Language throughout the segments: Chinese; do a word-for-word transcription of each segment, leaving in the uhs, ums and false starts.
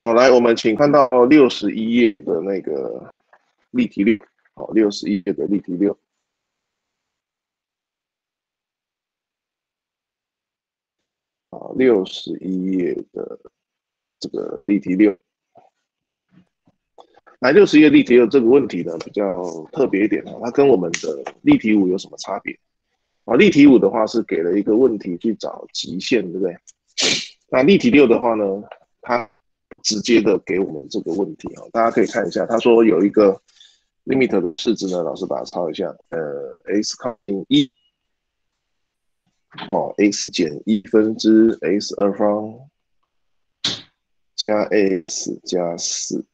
好，来，我们请看到六十一页的那个例题六。好，六十一页的例题六。好，六十一页的这个例题六。来，六十页例题六这个问题呢比较特别一点啊，它跟我们的例题五有什么差别？啊，例题五的话是给了一个问题去找极限，对不对？那例题六的话呢，它直接的给我们这个问题啊，大家可以看一下，他说有一个 limit 的式子呢，老师把它抄一下，呃，x 靠近一，哦 x 减一分之 x 二方加 x 加四。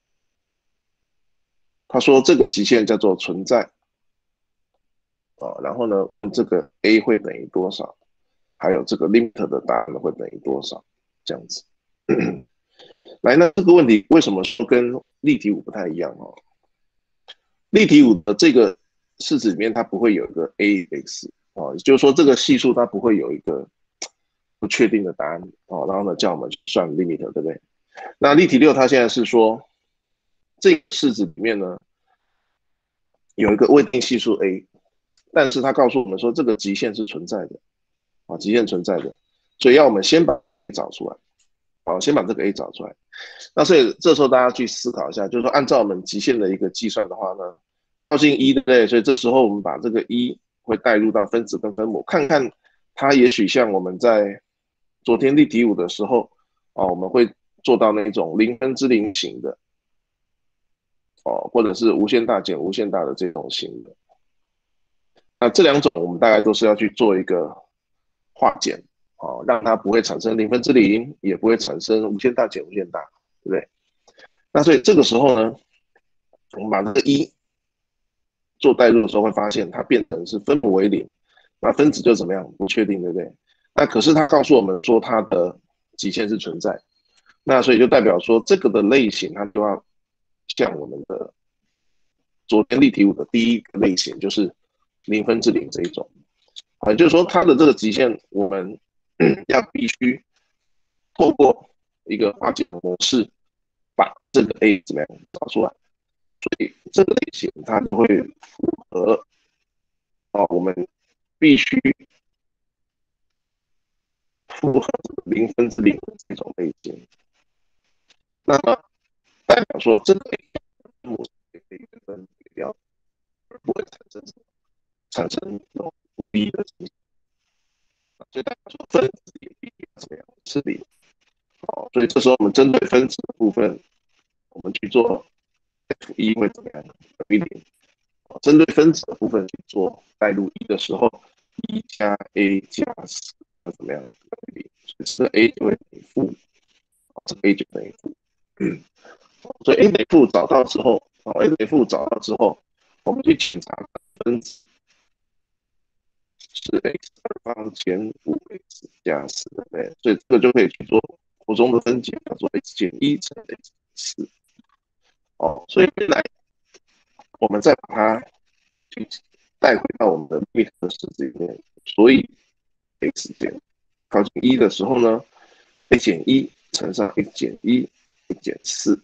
他说这个极限叫做存在啊，然后呢，这个 a 会等于多少？还有这个 limit 的答案会等于多少？这样子。来，那这个问题为什么说跟例题五不太一样哦？例题五的这个式子里面，它不会有一个 a x 哦，也就是说这个系数它不会有一个不确定的答案哦，然后呢叫我们去算 limit， 对不对？那例题六它现在是说这个式子里面呢有一个未定系数 a，但是它告诉我们说这个极限是存在的啊，极限存在的，所以要我们先把 a 找出来，好，先把这个 a 找出来。那所以这时候大家去思考一下，就是说按照我们极限的一个计算的话呢，靠近一，对不对？所以这时候我们把这个一会带入到分子跟分母，看看它也许像我们在昨天例题五的时候啊，我们会做到那种零分之零型的哦，或者是无限大减无限大的这种型的。那这两种我们大概都是要去做一个化简哦，让它不会产生零分之零，也不会产生无限大减无限大，对不对？那所以这个时候呢，我们把这个一做代入的时候，会发现它变成是分母为零，那分子就怎么样不确定，对不对？那可是它告诉我们说它的极限是存在，那所以就代表说这个的类型它就要像我们的昨天例题五的第一个类型，就是零分之零这一种啊，就是说它的这个极限我们要必须透过一个化简模式把这个 a 怎么样找出来，所以这个类型它就会符合哦，我们必须符合零分之零的这种类型。那么代表说这个分母可以分解掉，而不会产生产生那种无意的极限。所以代表说分子也必须怎么样是零。哦，所以这时候我们针对分子的部分，我们去做 f 一会怎么样？等于零。针对分子的部分去做代入一的时候，一加 a 加四会怎么样？等于零，所以这 a 就会等于负，这个 a 就等于负。嗯，所以 a 等于负找到之后，哦 a 等于负找到之后，我们去检查分子是 x 二方减五 x 加四，对不对？所以这个就可以去做国中的分解，叫做 x 减一乘 x 四。哦，所以未来我们再把它去带回到我们的 limit 的式子里面，所以 x 减靠近一的时候呢，a 减一乘上 x 减一 x 减四。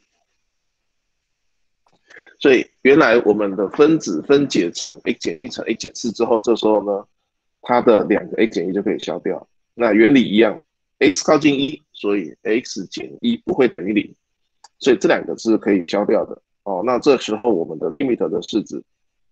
所以原来我们的分子分解成 x 减一乘 x 减四之后，这时候呢，它的两个 x 减一就可以消掉。那原理一样 ，x 靠近一，所以 x 减一不会等于零，所以这两个是可以消掉的。哦，那这时候我们的 limit 的式子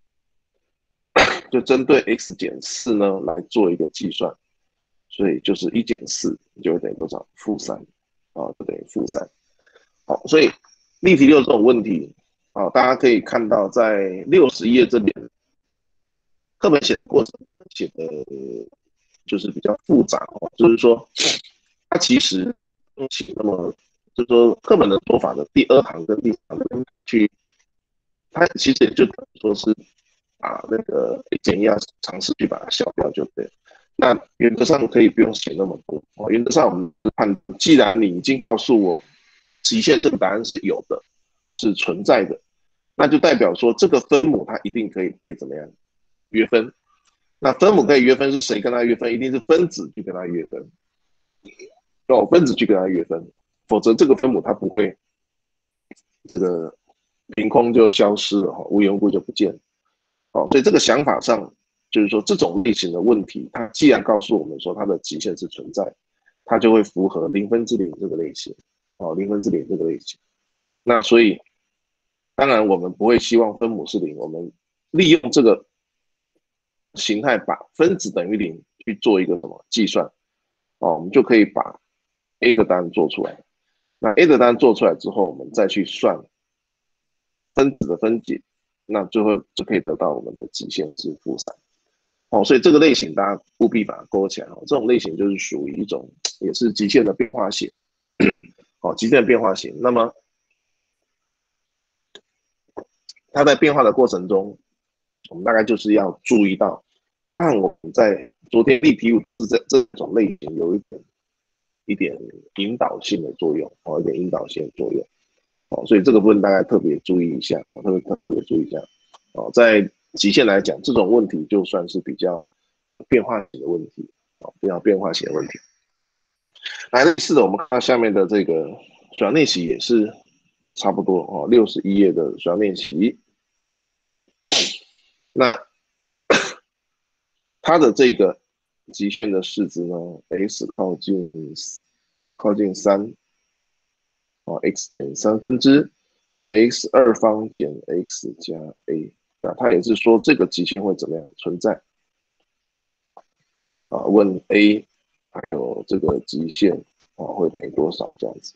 就针对 x 减四呢来做一个计算，所以就是一减四就会等于多少？负三啊，就等于负三。好，所以例题六这种问题啊，大家可以看到在六十页这边课本写的过程写的就是比较复杂哦，就是说它其实写那么，就是说课本的做法的第二行跟第三行去，它其实也就等于说是把那个减压尝试去把它消掉就对了。那原则上可以不用写那么多哦。原则上我们判，既然你已经告诉我极限这个答案是有的，是存在的，那就代表说这个分母它一定可以怎么样约分。那分母可以约分是谁跟它约分？一定是分子去跟它约分，哦，分子去跟它约分。 否则这个分母它不会这个凭空就消失了，无缘无故就不见了。哦，所以这个想法上就是说，这种类型的问题，它既然告诉我们说它的极限是存在，它就会符合零分之零这个类型。哦，零分之零这个类型。那所以，当然我们不会希望分母是零，我们利用这个形态把分子等于零去做一个什么计算。哦，我们就可以把 A 的答案做出来。那 A 的答案做出来之后，我们再去算分子的分解，那最后就可以得到我们的极限是负三。哦，所以这个类型大家务必把它勾起来。哦，这种类型就是属于一种也是极限的变化型。哦，极限的变化型。那么它在变化的过程中，我们大概就是要注意到，看我们在昨天例题五这这种类型有一点一点引导性的作用，哦，一点引导性的作用。哦，所以这个部分大家特别注意一下，特别特别注意一下。哦，在极限来讲，这种问题就算是比较变化型的问题，哦，比较变化型的问题。来，类似的，我们看到下面的这个主要练习也是差不多哦，六十一页的主要练习。那它的这个极限的式子呢 ，x 靠近靠近三，哦 x 减三分之 x 二方减 x 加 a， 那它也是说这个极限会怎么样存在？啊，问 a 还有这个极限啊会等于多少这样子？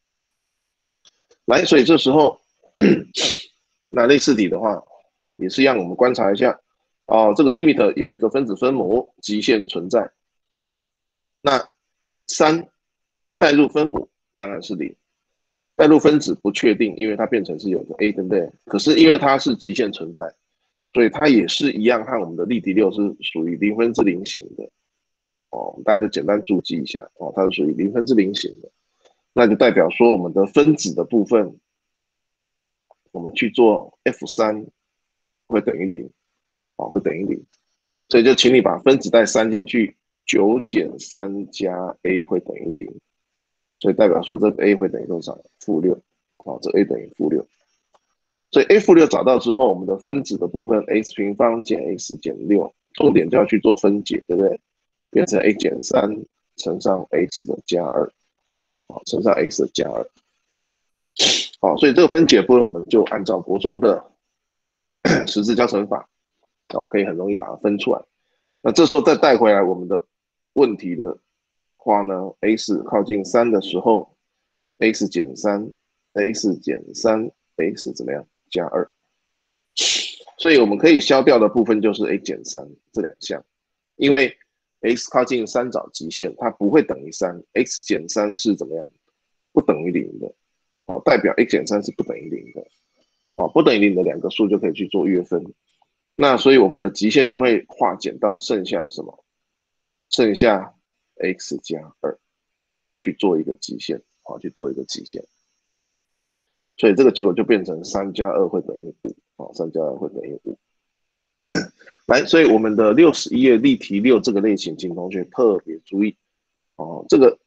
来，所以这时候那类似题的话，也是让我们观察一下哦，这个 limit 一个分子分母极限存在，那三代入分母当然是零。代入分子不确定，因为它变成是有个 a 对不对？可是因为它是极限存在，所以它也是一样，和我们的例题六是属于零分之零型的。哦，大家简单注记一下哦，它是属于零分之零型的，那就代表说我们的分子的部分，我们去做 F 三会等于零，哦，会等于零，所以就请你把分子带三进去，九减三加 a 会等于零。所以代表说这个 a 会等于多少？负六。好，这 a 等于负六。所以 a 负六找到之后，我们的分子的部分 x 平方减 x 减六，重点就要去做分解，对不对？变成 a 减三乘上 x 的加二，好，乘上 x 的加二。好，所以这个分解部分我们就按照国中的十字加乘法，可以很容易把它分出来。那这时候再带回来我们的问题的话呢 ，x 靠近三的时候 ，x 减三 ，x 减三 ，x 怎么样？加二。所以我们可以消掉的部分就是 a 减三这两项，因为 x 靠近三找极限，它不会等于三 ，x 减三是怎么样？不等于零的，哦，代表 x 减三是不等于零的，哦，不等于零的两个数就可以去做约分。那所以我们的极限会化简到剩下什么？剩下 x 加二去做一个极限，好，去做一个极限。所以这个结果就变成三加二会等于五，好，三加二会等于五。来，所以我们的六十一页例题六这个类型，请同学特别注意哦，这个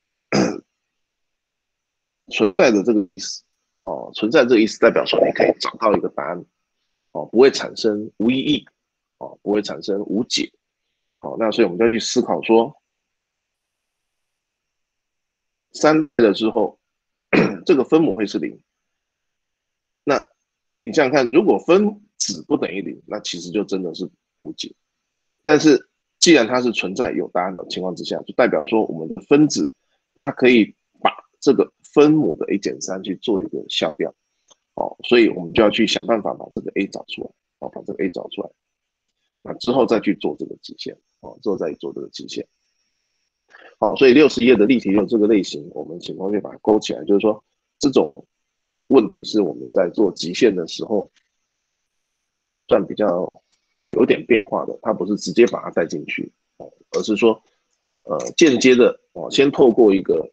存在的这个意思哦，存在这个意思代表说你可以找到一个答案哦，不会产生无意义哦，不会产生无解。好，那所以我们就要去思考说，三了之后，这个分母会是零。那你想想看，如果分子不等于零，那其实就真的是无解。但是既然它是存在有答案的情况之下，就代表说我们的分子它可以把这个分母的 a 减三去做一个消掉。哦，所以我们就要去想办法把这个 a 找出来，哦，把这个 a 找出来，那之后再去做这个极限，哦，之后再做这个极限。好，所以六十页的例题六这个类型，我们请同学把它勾起来，就是说这种问题是我们在做极限的时候，算比较有点变化的，它不是直接把它带进去，哦，而是说，呃，间接的哦，先透过一个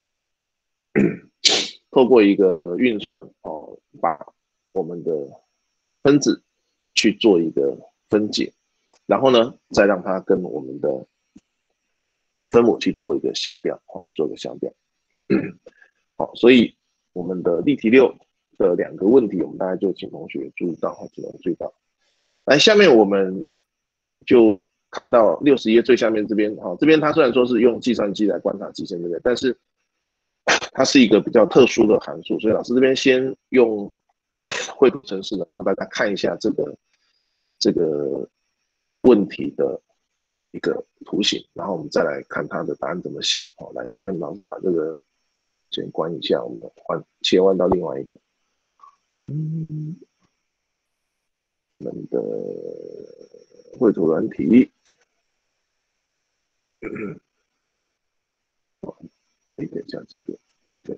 透过一个运算哦，把我们的分子去做一个分解，然后呢，再让它跟我们的分母去做一个相调，哦，做一个相调。 好，所以我们的例题六的两个问题，我们大概就请同学注意到，请同学注意到。来，下面我们就看到六十页最下面这边，好，这边它虽然说是用计算机来观察极限，对不对？但是它是一个比较特殊的函数，所以老师这边先用绘图程式呢，让大家看一下这个这个问题的一个图形，然后我们再来看它的答案怎么写。好，来，老师把这个先关一下，我们换切换到另外一个。嗯，我们的绘图软体，哎，等一下，这个对。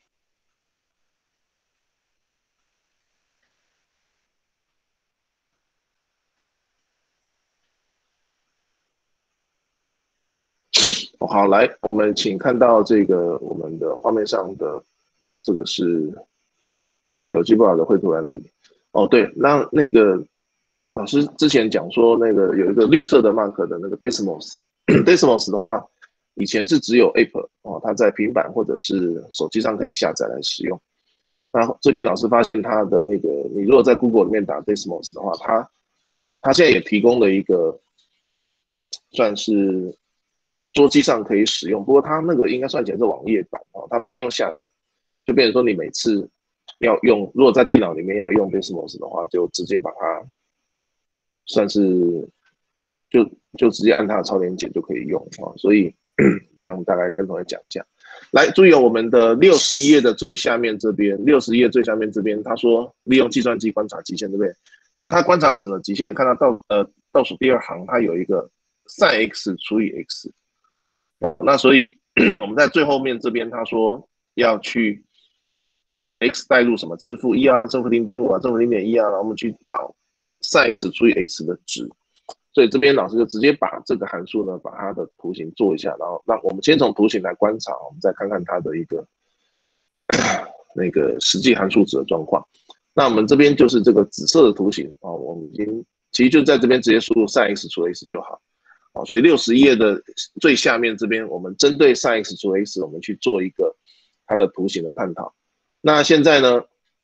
哦，好，来，我们请看到这个我们的画面上的这个是手机不好的绘图软体。哦，对，那那个老师之前讲说，那个有一个绿色的 mark 的那个 Desmos，Desmos 的话，以前是只有 App 哦，它在平板或者是手机上可以下载来使用。那最近老师发现它的那个，你如果在 Google 里面打 Desmos 的话，它它现在也提供了一个算是桌机上可以使用，不过它那个应该算起来是网页版哦，它不用下，就变成说你每次要用，如果在电脑里面用 Desmos 的话，就直接把它算是就就直接按它的超连结就可以用啊，所以我们大概跟同学讲一下。来，注意我们的六十页的最下面这边，六十页最下面这边，他说利用计算机观察极限，对不对？他观察了极限，看到倒呃倒数第二行，它有一个 sin x 除以 x，那所以我们在最后面这边，他说要去 x 带入什么正负一啊，正负零度啊，正负零点一啊，然后我们去找 sin x 除以 x 的值。所以这边老师就直接把这个函数呢，把它的图形做一下，然后让我们先从图形来观察，我们再看看它的一个那个实际函数值的状况。那我们这边就是这个紫色的图形啊，我们已经其实就在这边直接输入 sin x 除 x 就好。好，所以六十页的最下面这边，我们针对 sin x 除 x， 我们去做一个它的图形的探讨。那现在呢，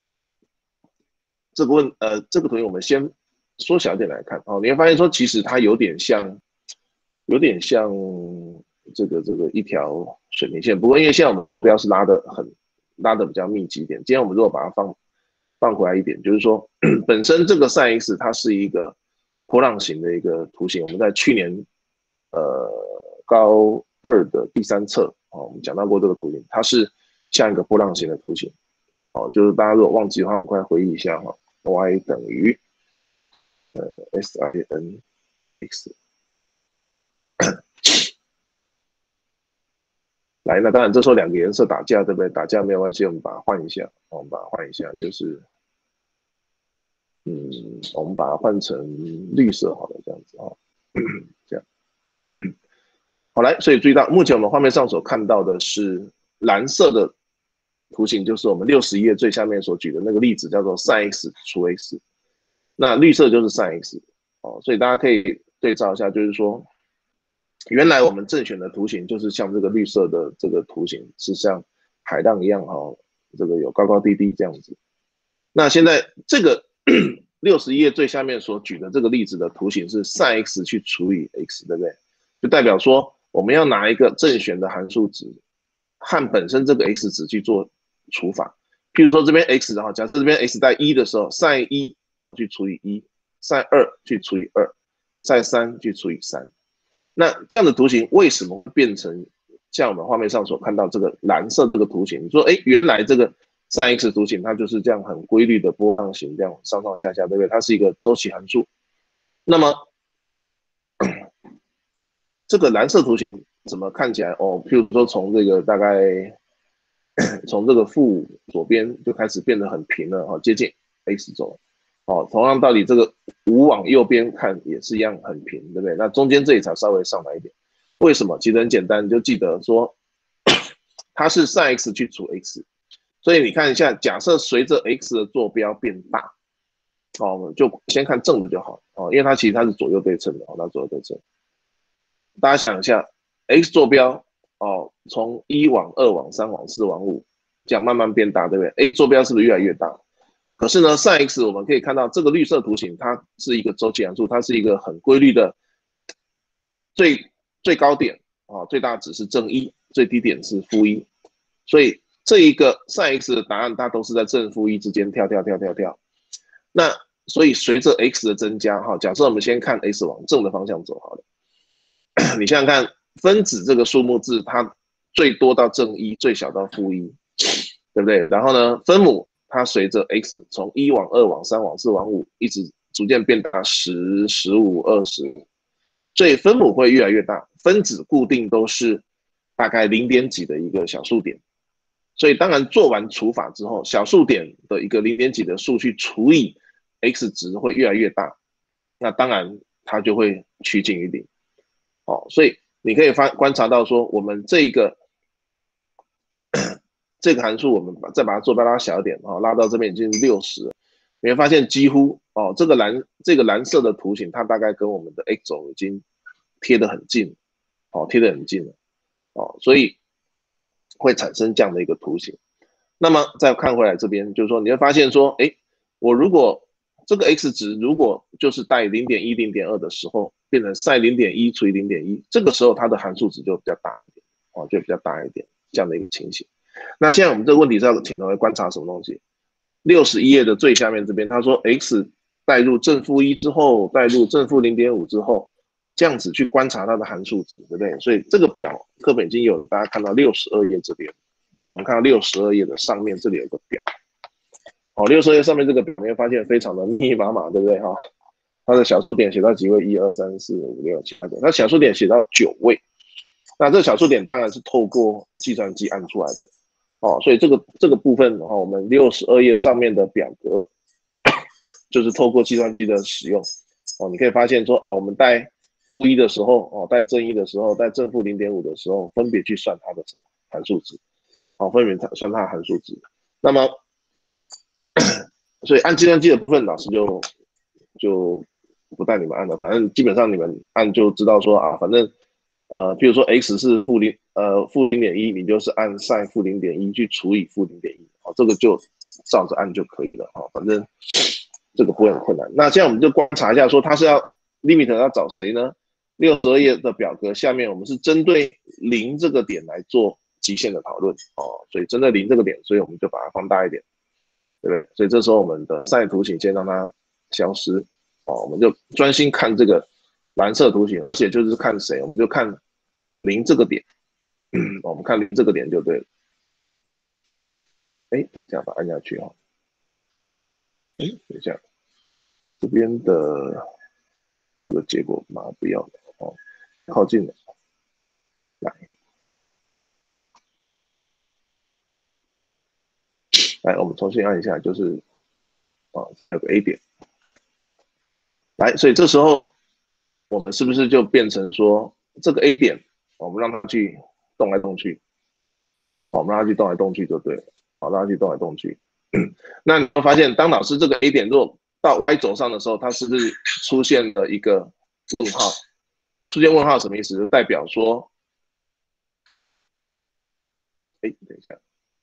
这个问呃这个图形我们先缩小一点来看哦，你会发现说其实它有点像，有点像这个这个一条水平线。不过因为现在我们不要是拉的很拉的比较密集一点，今天我们如果把它放放回来一点，就是说本身这个 sin x 它是一个波浪形的一个图形，我们在去年呃高二的第三册哦，我们讲到过这个图形，它是像一个波浪形的图形哦，就是大家如果忘记的话，快回忆一下哈 ，y 等于呃 sin x。来，那当然这时候两个颜色打架，对不对？打架没有关系，我们把它换一下，我们把它换一下，就是嗯，我们把它换成绿色好了，这样子啊、哦，这样。好，来，所以注意到，目前我们画面上所看到的是蓝色的图形，就是我们六十页最下面所举的那个例子，叫做 sin x 除 x。那绿色就是 sin x 哦，所以大家可以对照一下，就是说，原来我们正选的图形就是像这个绿色的这个图形，是像海浪一样哈、哦，这个有高高低低这样子。那现在这个六十页最下面所举的这个例子的图形是 sin x 去除以 x， 对不对？就代表说我们要拿一个正弦的函数值和本身这个 x 值去做除法。譬如说这边 x， 然后假设这边 x 在一的时候 ，sin 一去除以一 ，sin 二去除以二 ，sin 三去除以三。那这样的图形为什么会变成像我们画面上所看到这个蓝色这个图形？你说，哎，原来这个 sin x 图形它就是这样很规律的波浪形，这样上上下下，对不对？它是一个周期函数。那么这个蓝色图形怎么看起来？哦，譬如说从这个大概从这个负左边就开始变得很平了，哦，接近 x 轴。哦，同样道理，这个五往右边看也是一样很平，对不对？那中间这里才稍微上来一点，为什么？其实很简单，你就记得说它是 sin x 去除 x， 所以你看一下，假设随着 x 的坐标变大，哦，我们就先看正的就好哦，因为它其实它是左右对称的哦，它左右对称。大家想一下 ，x 坐标哦，从一往二往三往四往五， 这样慢慢变大，对不对 ？A 坐标是不是越来越大？可是呢 ，sin x 我们可以看到这个绿色图形，它是一个周期函数，它是一个很规律的最最高点啊，最大值是正一，最低点是负一，所以这一个 sin x 的答案它都是在正负一之间跳跳跳跳跳。那所以随着 x 的增加，哈，假设我们先看 x 往正的方向走好了，你想想看，分子这个数目字它最多到正一，最小到负一，对不对？然后呢，分母它随着 x 从一往二往三往四往五，一直逐渐变大，十、十五、二十，所以分母会越来越大，分子固定都是大概零点几的一个小数点。所以当然做完除法之后，小数点的一个零点几的数去除以 x 值会越来越大，那当然它就会趋近于零。哦，所以你可以发观察到说，我们这个这个函数，我们把再把它坐标拉小一点，哦，拉到这边已经是六十，你会发现几乎哦，这个蓝这个蓝色的图形，它大概跟我们的 x 轴已经贴得很近，哦，贴得很近了，哦，所以会产生这样的一个图形。那么再看回来这边，就是说你会发现说，哎，我如果这个 x 值如果就是带 零点一、零点二的时候，变成 sin 零点一除以 零点一，这个时候它的函数值就比较大一点，哦，就比较大一点这样的一个情形。那现在我们这个问题是要请同学观察什么东西？六十一页的最下面这边，他说 x 带入正负一之后，带入正负零点五之后，这样子去观察它的函数值，对不对？所以这个表课本已经有，大家看到六十二页这边，我们看到六十二页的上面这里有个表。哦，六十二页上面这个表，你会发现非常的密密麻麻，对不对哈？它的小数点写到几位？一二三四五六七八九，那小数点写到九位。那这小数点当然是透过计算机按出来的。哦，所以这个这个部分的话，我们六十二页上面的表格就是透过计算机的使用。哦，你可以发现说，我们带负一的时候，哦，带正一的时候，带正负零点五的时候，分别去算它的函数值。哦，分别算它的函数值。那么所以按计算机的部分，老师就就不带你们按了，反正基本上你们按就知道说啊，反正呃，比如说 x 是负零呃负零点一，你就是按 sin 负零点一去除以负零点一，好，这个就照着按就可以了哈，反正这个不会很困难。那现在我们就观察一下，说它是要 limit 要找谁呢？六十二页的表格下面，我们是针对零这个点来做极限的讨论哦，所以针对零这个点，所以我们就把它放大一点。对不对？所以这时候我们的 sin 图形先让它消失，哦，我们就专心看这个蓝色图形，而且就是看谁，我们就看零这个点，嗯，我们看零这个点就对了。哎，这样把它按下去哈、哦。哎，等一下，这边的这个结果嘛不要的哦，靠近了，来，来，我们重新按一下，就是啊，有个 A 点。来，所以这时候我们是不是就变成说，这个 A 点，我们让它去动来动去，我们让它去动来动去就对了，好，让它去动来动去。那你会发现，当老师这个 A 点若到 Y 轴上的时候，它是不是出现了一个问号？出现问号什么意思？就代表说，哎，等一下，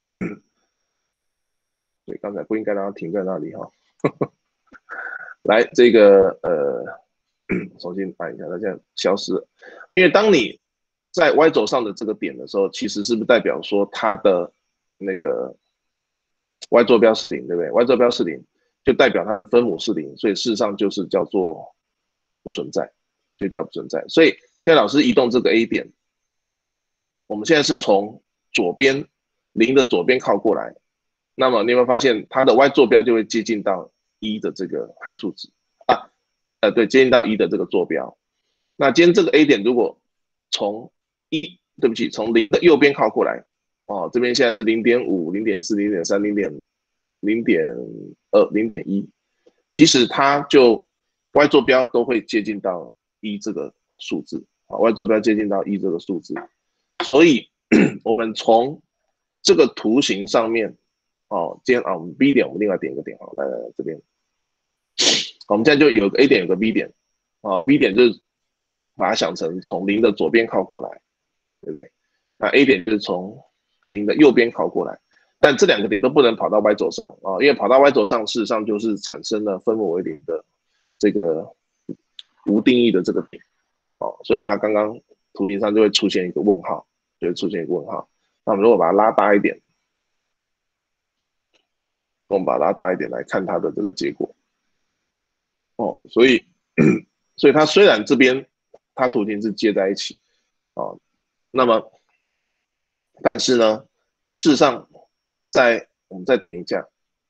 对，刚才不应该让它停在那里哈。来，这个呃，重新按一下，它现在消失了。因为当你在 Y 轴上的这个点的时候，其实是不是代表说它的那个 Y 坐标是零，对不对 ？Y 坐标是零，就代表它的分母是零，所以事实上就是叫做不存在，就叫不存在。所以现在老师移动这个 A 点，我们现在是从左边零的左边靠过来，那么你有没有发现它的 Y 坐标就会接近到一的这个数值啊？呃，对，接近到一的这个坐标。那今天这个 A 点如果从一，对不起，从零的右边靠过来，哦，这边现在零点五、零点四、零点三、零点零点二、零点一，其实它就 Y 坐标都会接近到一这个数字啊 ，Y 坐标接近到一这个数字，所以我们从这个图形上面，哦，今天啊，我们 B 点我们另外点一个点，好，来来来这边，我们现在就有个 A 点有个 B 点，啊 ，B 点就是把它想成从零的左边靠过来，对不对？那 A 点就是从零的右边靠过来。 但这两个点都不能跑到 Y 轴上啊，因为跑到 Y 轴上，事实上就是产生了分母为零的这个无定义的这个点哦，所以它刚刚图形上就会出现一个问号，就会出现一个问号。那我们如果把它拉大一点，我们把它拉大一点来看它的这个结果哦，所以所以它虽然这边它图形是接在一起哦，那么但是呢，事实上在我们再等一下。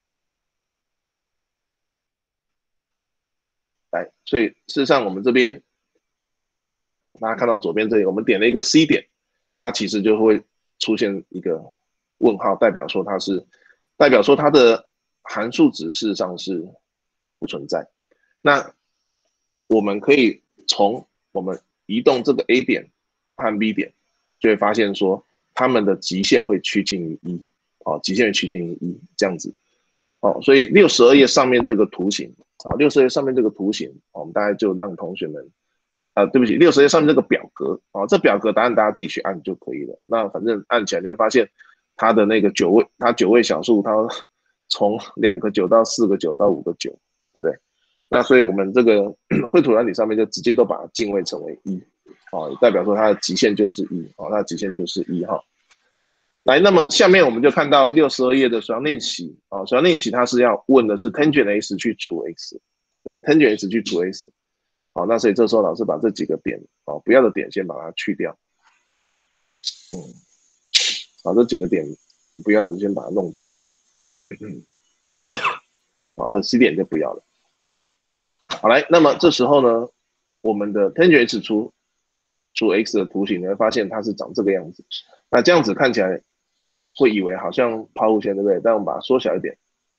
来，所以事实上我们这边大家看到左边这里，我们点了一个 C 点，它其实就会出现一个问号，代表说它是代表说它的函数值事实上是不存在。那我们可以从我们移动这个 A 点和 B 点，就会发现说它们的极限会趋近于一，哦，极限会趋近于一这样子。哦，所以六十二页上面这个图形啊，六十页上面这个图形，我们大概就让同学们，啊，对不起，六十页上面这个表格啊，这表格答案大家自己去按就可以了。那反正按起来你会发现它的那个九位，它九位小数，它从两个九到四个九到五个九，对。那所以我们这个绘图软体上面就直接都把它进位成为一，啊，代表说它的极限就是一，啊，它的极限就是一哈。来，那么下面我们就看到六十二页的手样练习啊，手样练习它是要问的是 tangent x 去除 x，tangent x 去除 x， 好，那所以这时候老师把这几个点啊不要的点先把它去掉，嗯，好，这几个点不要，先把它弄，嗯，好 ，C 点就不要了。好，来，那么这时候呢，我们的 tangent x 除除 x 的图形，你会发现它是长这个样子，那这样子看起来。会以为好像抛物线，对不对？但我们把它缩小一点，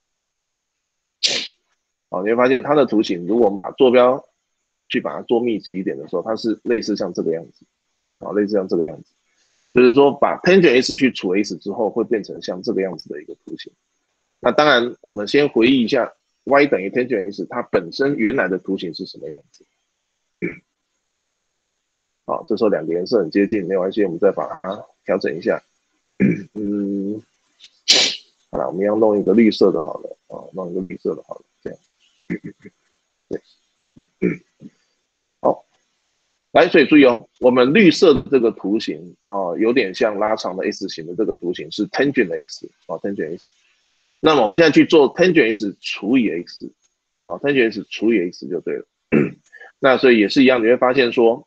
好，你会发现它的图形，如果我们把坐标去把它做密集一点的时候，它是类似像这个样子，好，类似像这个样子，就是说把 tangent x 去除 x 之后，会变成像这个样子的一个图形。那当然，我们先回忆一下 y 等于 tangent x 它本身原来的图形是什么样子。好，这时候两个颜色很接近，没有关系，我们再把它调整一下。嗯，好了，我们要弄一个绿色的好了啊，弄一个绿色的好了，这样。对，好，来，所以注意哦，我们绿色的这个图形啊，有点像拉长的 S 型的这个图形是 tangent x 啊 ，tangent x。那么我们现在去做 tangent x 除以 x 啊 ，tangent x 除以 x 就对了。那所以也是一样，你会发现说，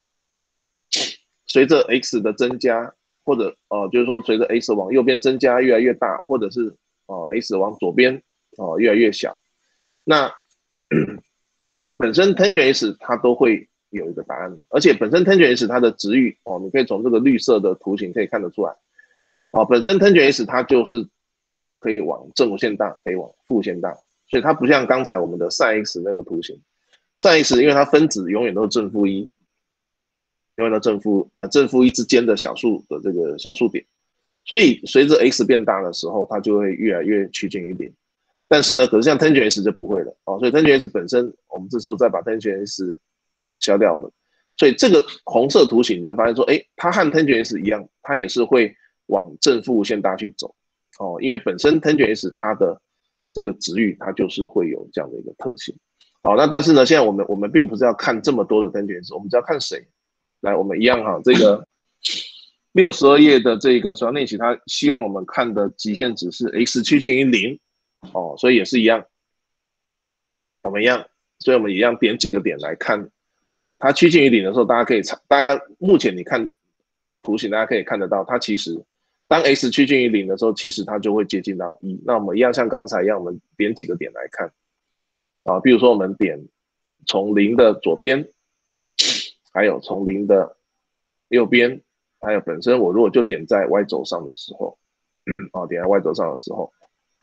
随着 x 的增加。或者哦、呃，就是说随着 x 往右边增加越来越大，或者是哦、呃、x 往左边哦、呃、越来越小，那本身 tangent x 它都会有一个答案，而且本身 tangent x 它的值域哦，你可以从这个绿色的图形可以看得出来，哦，本身 tangent x 它就是可以往正无限大，可以往负无限大，所以它不像刚才我们的 sin x 那个图形 ，sin x 因为它分子永远都是正负一。永远的正负正负一之间的小数的这个数点，所以随着 x 变大的时候，它就会越来越趋近于零。但是呢，可是像 tangent x 就不会了哦，所以 tangent x 本身，我们这时候再把 tangent x 消掉了。所以这个红色图形，你发现说，哎，它和 tangent x 一样，它也是会往正负无限大去走哦，因为本身 tangent x 它的这个值域，它就是会有这样的一个特性。好，那但是呢，现在我们我们并不是要看这么多的 tangent x，我们只要看谁。来，我们一样哈，这个六十二页的这个手要练习，它希望我们看的极限值是 x 趋近于零哦，所以也是一样，我们一样，所以我们一样点几个点来看，它趋近于零的时候，大家可以查，大家目前你看图形，大家可以看得到，它其实当 x 趋近于零的时候，其实它就会接近到一。那我们一样像刚才一样，我们点几个点来看啊，比如说我们点从零的左边。还有从零的右边，还有本身我如果就点在 y 轴上的时候，啊，点在 y 轴上的时候，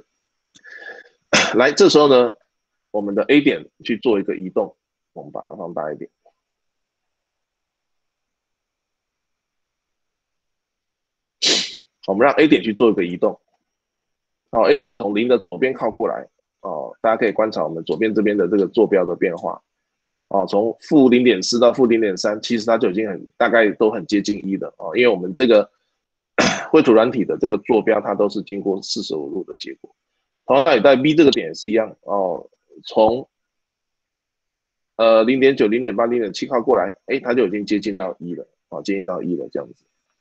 来，这时候呢，我们的 A 点去做一个移动，我们把它放大一点。我们让 A 点去做一个移动，好 ，A 从零的左边靠过来，哦，大家可以观察我们左边这边的这个坐标的变化。哦，从负零点四到负零点三，其实它就已经很大概都很接近一的哦，因为我们这个绘图软体的这个坐标，它都是经过四十五度的结果。同样也在 B 这个点也是一样哦，从呃零点九、零点八、零点七靠过来，哎，它就已经接近到一了，哦，接近到一了这样子。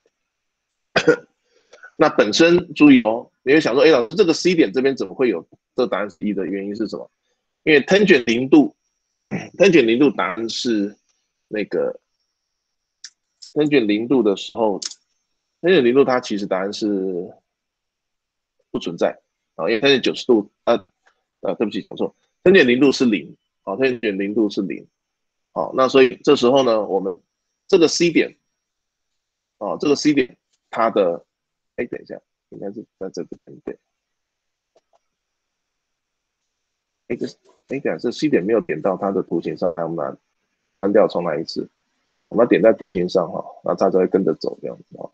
那本身注意哦，你会想说，哎，老师这个 C 点这边怎么会有这个答案是一的原因是什么？因为 tangent 零度 ，tangent 零度答案是那个 tangent 零度的时候 ，tangent 零度它其实答案是不存在啊，因为 tangent 九十度，呃呃，对不起，讲错 ，tangent 零度是零，啊 ，tangent 零度是零，好，那所以这时候呢，我们这个 C 点，哦，这个 C 点它的，哎，等一下，应该是在这边对。哎，这哎，等下这 C 点没有点到它的图形上，我们拿关掉重来一次。我们要点在图形上哈，然后它就会跟着走这样子啊。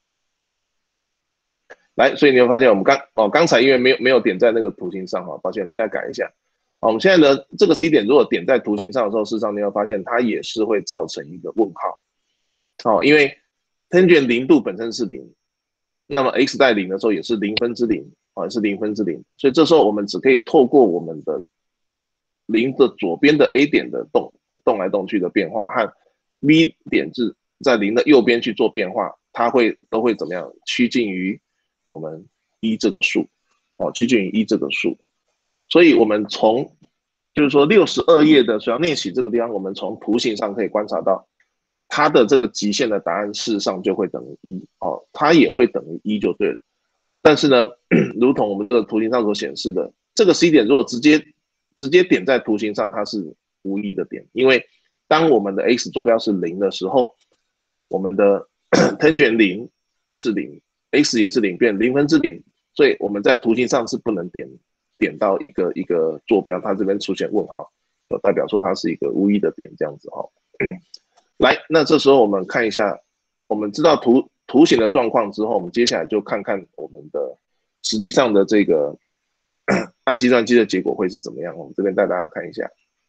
来，所以你会发现我们刚哦刚才因为没有没有点在那个图形上哈，抱歉，再改一下。好，我们现在呢这个 C 点如果点在图形上的时候，事实上你会发现它也是会造成一个问号。哦，因为 tangent 零度本身是零，那么 x 在零的时候也是零分之零，啊，是零分之零，所以这时候我们只可以透过我们的零的左边的 A 点的动动来动去的变化和 V 点是在零的右边去做变化，它会都会怎么样趋近于我们一这个数，哦，趋近于一这个数，所以我们从就是说六十二页的水曜练习这个地方，我们从图形上可以观察到。它的这个极限的答案事实上就会等于一哦，它也会等于一就对了。但是呢，如同我们这个图形上所显示的，这个 C 点如果直接直接点在图形上，它是无意的点，因为当我们的 x 坐标是零的时候，我们的 tangent 零是零 ，x 也是零，变零分之零，所以我们在图形上是不能点点到一个一个坐标，它这边出现问号，就代表说它是一个无意的点这样子哈、哦。来，那这时候我们看一下，我们知道图图形的状况之后，我们接下来就看看我们的实际上的这个计算机的结果会是怎么样。我们这边带大家看一下。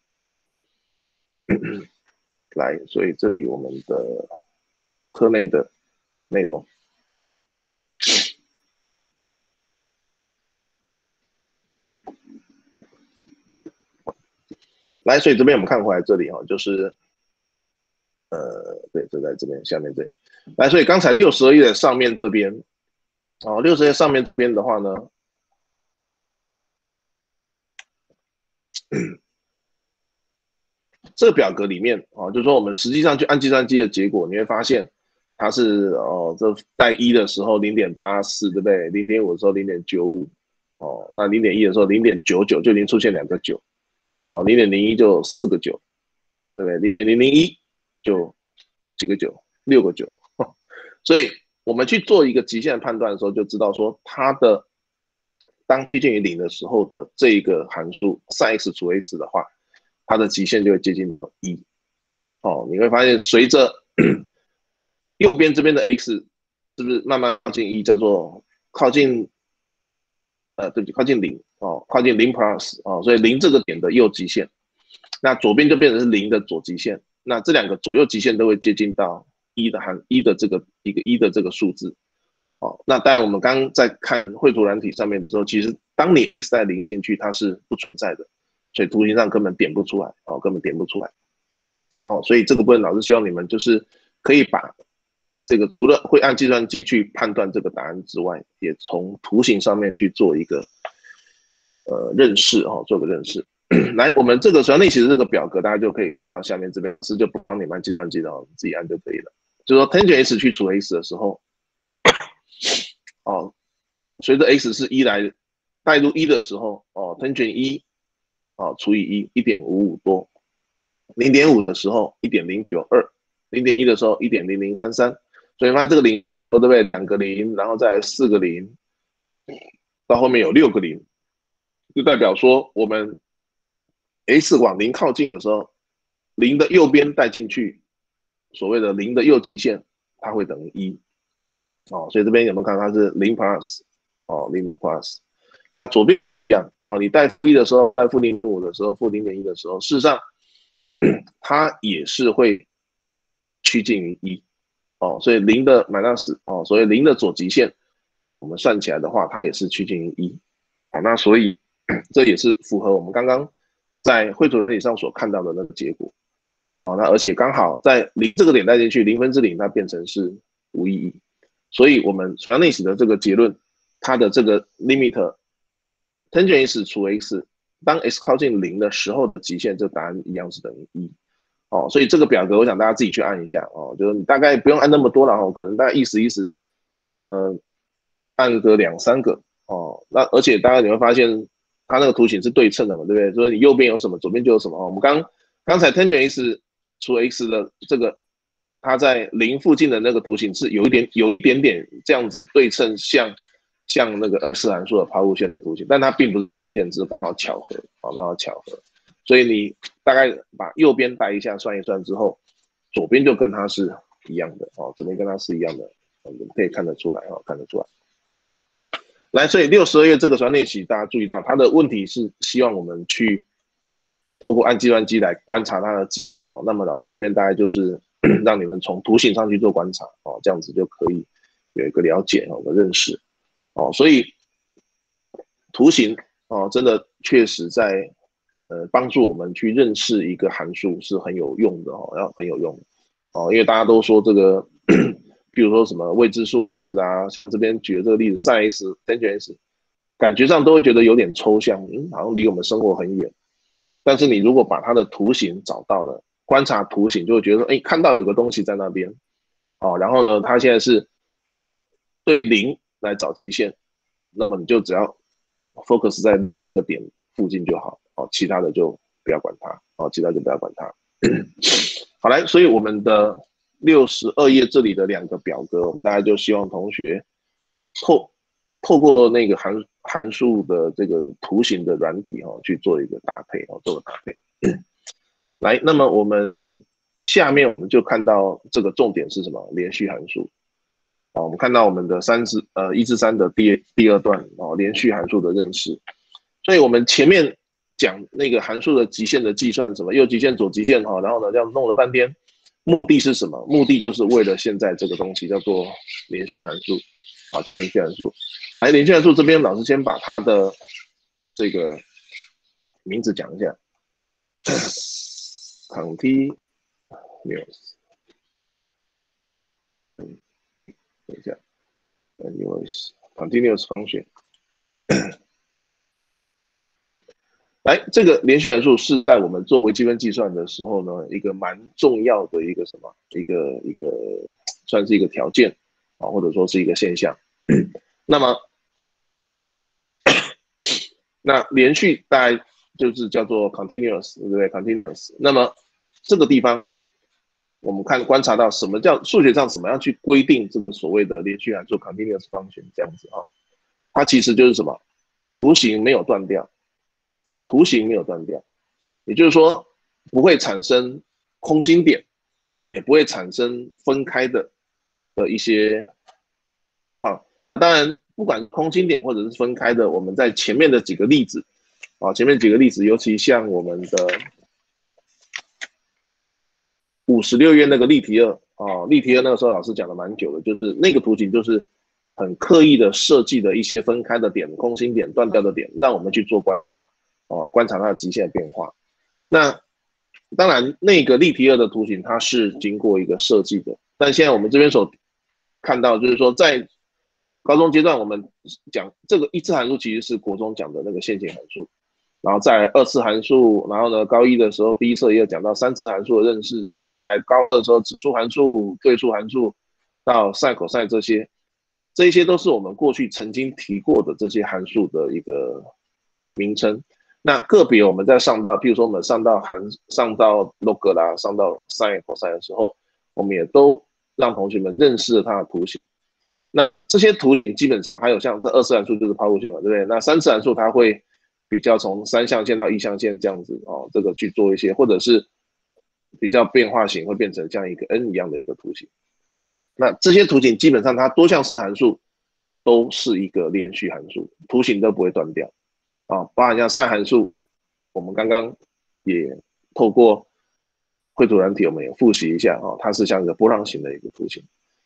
来，所以这里我们的课内的内容。来，所以这边我们看回来这里哈，就是呃，对，就在这边下面这里。来，所以刚才六十二页的上面这边，哦，六十页上面这边的话呢，这个表格里面啊，就是说我们实际上去按计算机的结果，你会发现它是哦，这带一的时候零点八四，对不对？零点五的时候零点九五，哦，那零点一的时候零点九九就已经出现两个九，哦，零点零一就四个九，对不对？零点零零一就几个九，六个九，所以我们去做一个极限判断的时候，就知道说它的当接近于零的时候的这一个函数 sin x 除 x 的话。它的极限就会接近到一，哦，你会发现随着右边这边的 x 是不是慢慢靠近一，叫做靠近，呃，对不起，靠近零哦，靠近零 plus 哦，所以零这个点的右极限，那左边就变成是零的左极限，那这两个左右极限都会接近到一的含一的这个一个一的这个数字，哦，那当然我们刚刚在看绘图软体上面的时候，其实当你 x 在零进去，它是不存在的。所以图形上根本点不出来，哦，根本点不出来，哦，所以这个部分老师希望你们就是可以把这个除了会按计算机去判断这个答案之外，也从图形上面去做一个呃认识，哦，做个认识。来，我们这个时候练习的这个表格，大家就可以到下面这边，老师就不帮你们按计算机的，哦，自己按就可以了。就是说 tangent x 去除 x 的时候，哦，随着 x 是一来带入一的时候，哦 ，tangent 一。哦，除以一，一点五五多，零点五的时候一点零九二，零点一的时候一点零零三三，所以它这个零，对不对？两个零，然后再四个零，到后面有六个零，就代表说我们 x 往零靠近的时候，零的右边带进去，所谓的零的右极限，它会等于一。哦，所以这边有没有看到它是零 plus？哦，零 plus， 左边一样。你带负一的时候，带负零点五的时候，负零点一的时候，事实上它也是会趋近于一， 哦，所以零的 minus 哦，所以零的左极限，我们算起来的话，它也是趋近于一。好，那所以这也是符合我们刚刚在绘图原理上所看到的那个结果。好，那而且刚好在零这个点带进去，零分之零它变成是无意义，所以我们传内史的这个结论，它的这个 limit tangent x 除 x， 当 x 靠近零的时候的极限，这答案一样是等于一。哦，所以这个表格我想大家自己去按一下哦，就是你大概不用按那么多了哦，可能大概意思意思，呃，按个两三个哦。那而且大家你会发现，它那个图形是对称的嘛，对不对？所以你右边有什么，左边就有什么哦。我们刚刚才 tangent x 除 x 的这个，它在零附近的那个图形是有一点有一点点这样子对称，像像那个四函数的抛物线图形，但它并不是限制，刚好巧合，哦，刚好巧合。所以你大概把右边带一下算一算之后，左边就跟它是一样的哦，左边跟它是一样的，我们可以看得出来哦，看得出来。来，所以六十二页这个专练习，大家注意到，它的问题是希望我们去通过按计算机来观察它的值。哦，那么呢，大概就是让你们从图形上去做观察哦，这样子就可以有一个了解哦的认识哦。所以图形哦，真的确实在呃帮助我们去认识一个函数是很有用的哦，要很有用哦，因为大家都说这个，比如说什么未知数啊，这边举的这个例子 sin x tangent x， 感觉上都会觉得有点抽象，嗯，好像离我们生活很远。但是你如果把它的图形找到了，观察图形就会觉得说，哎，看到有个东西在那边哦，然后呢，它现在是对零来找极限，那么你就只要 focus 在那个点附近就好哦，其他的就不要管它哦，其他就不要管它。好来，所以我们的六十二页这里的两个表格，我们大家就希望同学透透过那个函函数的这个图形的软体哦，去做一个搭配哦，做个搭配。来，那么我们下面我们就看到这个重点是什么？连续函数。啊，我们看到我们的三至呃一至三的第第二段哦，连续函数的认识。所以我们前面讲那个函数的极限的计算，什么右极限、左极限哈，然后呢这样弄了半天，目的是什么？目的就是为了现在这个东西叫做连续函数啊，连续函数。来，连续函数这边老师先把它的这个名字讲一下 ，continuous， 嗯，等一下 ，continuous continuous function。来，这个连续函数是在我们做微积分计算的时候呢，一个蛮重要的一个什么，一个一个算是一个条件啊，或者说是一个现象。那么，那连续大概就是叫做 continuous， 对不对 ？continuous。那么这个地方，我们看观察到什么叫数学上怎么样去规定这个所谓的连续函数 continuous function 这样子啊？它其实就是什么？图形没有断掉。图形没有断掉，也就是说不会产生空心点，也不会产生分开的的一些啊。当然，不管空心点或者是分开的，我们在前面的几个例子啊，前面几个例子，尤其像我们的五十六页那个例题二啊，例题二那个时候老师讲的蛮久的，就是那个图形就是很刻意的设计的一些分开的点、空心点、断掉的点，让我们去做观。哦，观察它的极限变化。那当然，那个例题二的图形它是经过一个设计的，但现在我们这边所看到就是说，在高中阶段我们讲这个一次函数其实是国中讲的那个线性函数，然后在二次函数，然后呢高一的时候第一册也有讲到三次函数的认识，在高二的时候指数函数、对数函数到 sin、cos 这些，这些都是我们过去曾经提过的这些函数的一个名称。那个别我们在上到，譬如说我们上到函上到 log 啦，上到 sin、cos 的时候，我们也都让同学们认识了它的图形。那这些图形基本上还有像这二次函数就是抛物线嘛，对不对？那三次函数它会比较从三象限到一象限这样子哦，这个去做一些，或者是比较变化型会变成像一个 n 一样的一个图形。那这些图形基本上它多项式函数都是一个连续函数，图形都不会断掉。啊，包含像三函数，我们刚刚也透过绘图软体，我们也复习一下啊，它是像一个波浪形的一个图形。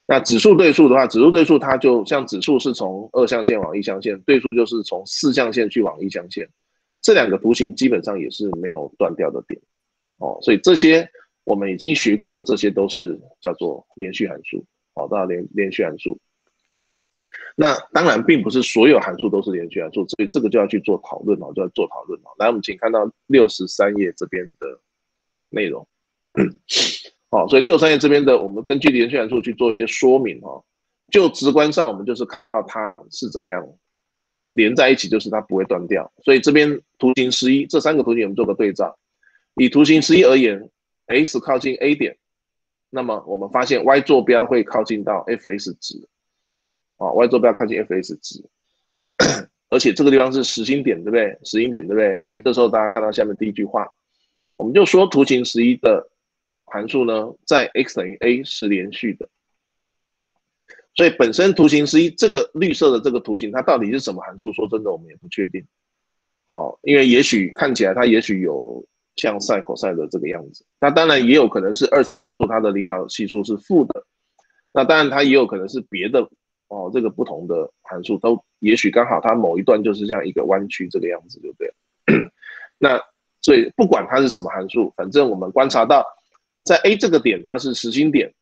那指数对数的话，指数对数它就像指数是从二象限往一象限，对数就是从四象限去往一象限，这两个图形基本上也是没有断掉的点哦，所以这些我们已经学，这些都是叫做连续函数，哦，到连连续函数。那当然并不是所有函数都是连续函数，所以这个就要去做讨论哦，就要做讨论哦。来，我们请看到六十三页这边的内容。好，所以六十三页这边的，我们根据连续函数去做一些说明哈。就直观上，我们就是看到它是怎样连在一起，就是它不会断掉。所以这边图形十一这三个图形我们做个对照。以图形十一而言 ，x 靠近 A 点，那么我们发现 y 坐标会靠近到 f(x) 值。啊 ，y 坐标靠近 f(x) 值，而且这个地方是实心点，对不对？实心点，对不对？这时候大家看到下面第一句话，我们就说图形十一的函数呢，在 x 等于 a 是连续的。所以本身图形十一这个绿色的这个图形，它到底是什么函数？说真的，我们也不确定。哦，因为也许看起来它也许有像 sin cos 的这个样子，那当然也有可能是二次数它的离岛系数是负的，那当然它也有可能是别的。哦，这个不同的函数都也许刚好它某一段就是像一个弯曲这个样子，对不对？那所以不管它是什么函数，反正我们观察到，在 A 这个点它是实心点，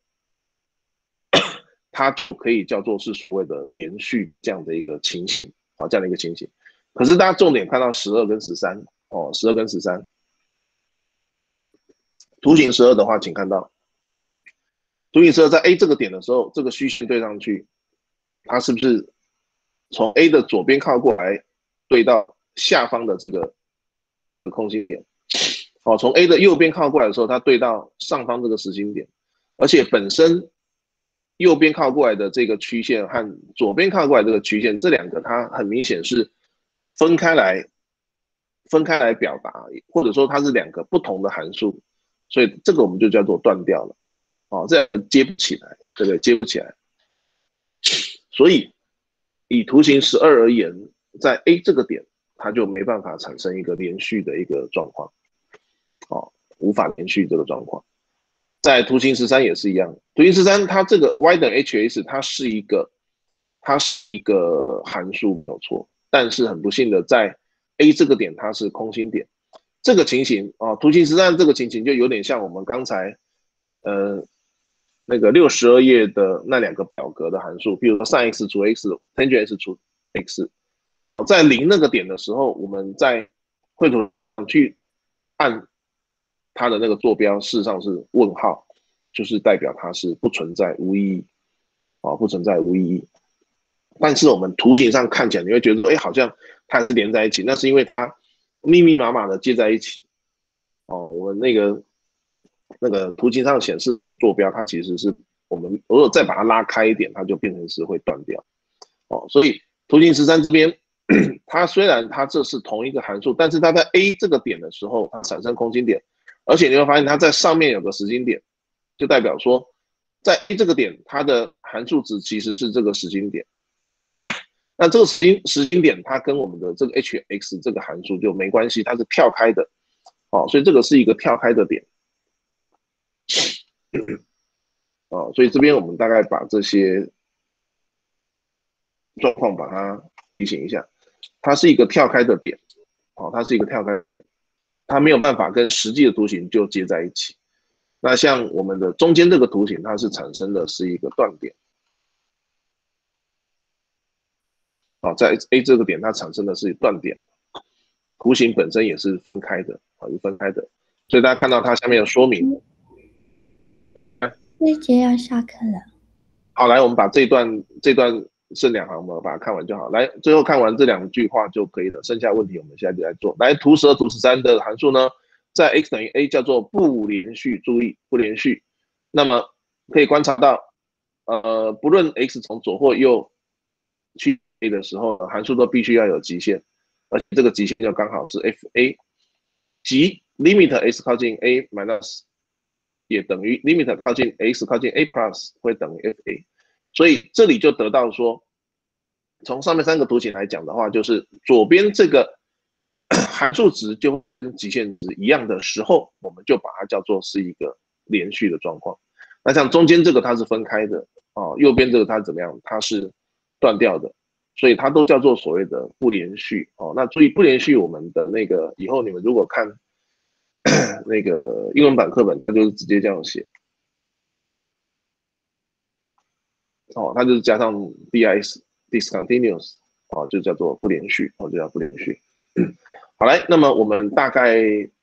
它就可以叫做是所谓的连续这样的一个情形，啊，这样的一个情形。可是大家重点看到十二跟十三，哦，十二跟十三，图形十二的话，请看到图形十二在 A 这个点的时候，这个虚线对上去。它是不是从 A 的左边靠过来，对到下方的这个空心点？好，从 A 的右边靠过来的时候，它对到上方这个实心点，而且本身右边靠过来的这个曲线和左边靠过来这个曲线，这两个它很明显是分开来分开来表达，或者说它是两个不同的函数，所以这个我们就叫做断掉了。哦，这样接不起来，对不对？接不起来。所以，以图形十二而言，在 A 这个点，它就没办法产生一个连续的一个状况，哦，无法连续这个状况。在图形十三也是一样，图形十三它这个 y 等于 hx， 它是一个，它是一个函数没有错，但是很不幸的，在 A 这个点它是空心点，这个情形啊，图形十三这个情形就有点像我们刚才，呃。那个六十二页的那两个表格的函数，比如说 sin x 除 x、tangent x 除 x， 在零那个点的时候，我们在绘图上去按它的那个坐标，事实上是问号，就是代表它是不存在无意义，啊，不存在无意义。但是我们图形上看起来，你会觉得，哎，好像它是连在一起，那是因为它密密麻麻的接在一起。哦，我们那个那个图形上显示坐标，它其实是我们如果再把它拉开一点，它就变成是会断掉。哦，所以图形十三这边，它虽然它这是同一个函数，但是它在 A 这个点的时候，它产生空心点，而且你会发现它在上面有个实心点，就代表说在 A 这个点，它的函数值其实是这个实心点。那这个实心实心点，它跟我们的这个 h(x) 这个函数就没关系，它是跳开的。哦，所以这个是一个跳开的点。哦，所以这边我们大概把这些状况把它提醒一下，它是一个跳开的点，哦，它是一个跳开，它没有办法跟实际的图形就接在一起。那像我们的中间这个图形，它是产生的是一个断点，哦，在 A 这个点它产生的是断点，图形本身也是分开的，啊，是分开的，所以大家看到它下面有说明。 这节要下课了。 好，来，我们把这段这段剩两行，我们把它看完就好。来，最后看完这两句话就可以了，剩下问题我们现在就来做。来，图十二、图十三的函数呢，在 x 等于 a 叫做不连续，注意不连续。那么可以观察到，呃，不论 x 从左或右去 a 的时候，函数都必须要有极限，而且这个极限就刚好是 f(a)， 即 limit x 靠近 a minus。也等于 limit 靠近 x 靠近 a plus 会等于 fa， 所以这里就得到说，从上面三个图形来讲的话，就是左边这个函数值就跟极限值一样的时候，我们就把它叫做是一个连续的状况。那像中间这个它是分开的， 哦，右边这个它怎么样？它是断掉的，所以它都叫做所谓的不连续哦。那注意不连续，我们的那个以后你们如果看那个英文版课本，它就是直接这样写哦，它就是加上 dis discontinuous 哦，就叫做不连续哦，就叫不连续。好来，那么我们大概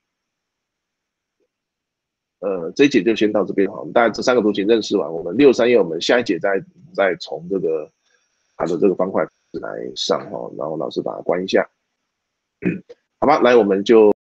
呃这一节就先到这边哈，我们大概这三个图形认识完，我们六三页我们下一节再再从这个它的这个方块来上哈，然后老师把它关一下，好吧，来我们就。